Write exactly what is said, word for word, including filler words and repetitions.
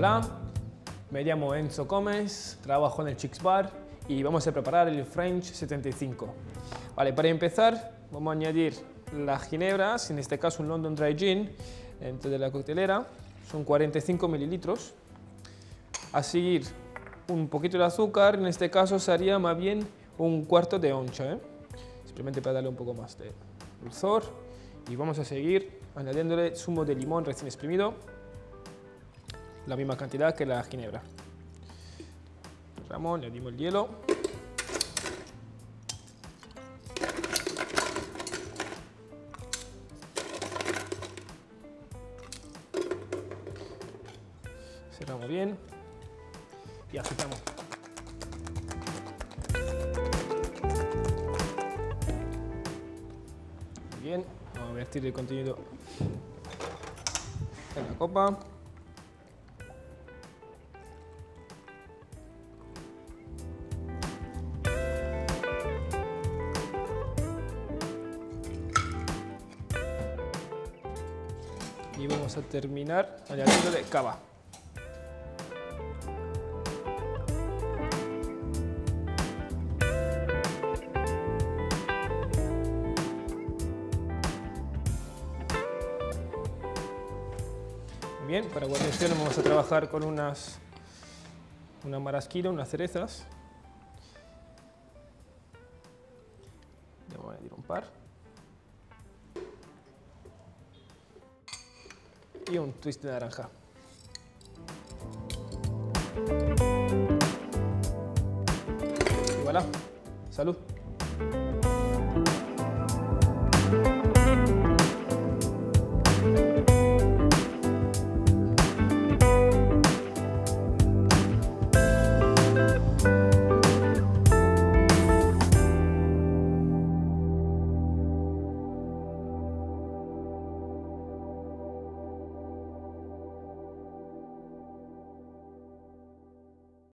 Hola, me llamo Enzo Gómez, trabajo en el Chicks Bar y vamos a preparar el French setenta y cinco. Vale, para empezar vamos a añadir las ginebras, en este caso un London Dry Gin, dentro de la coctelera, son cuarenta y cinco mililitros. A seguir un poquito de azúcar, en este caso sería más bien un cuarto de oncha, ¿eh? Simplemente para darle un poco más de dulzor. Y vamos a seguir añadiéndole zumo de limón recién exprimido, la misma cantidad que la ginebra. Cerramos, añadimos el hielo. Cerramos bien y agitamos. Muy bien, vamos a vertir el contenido en la copa. Y vamos a terminar añadiéndole cava. Bien, para guarnición vamos a trabajar con unas una marasquina, unas cerezas. Le voy a añadir un par. Y un twist de naranja. Y voilà, salud.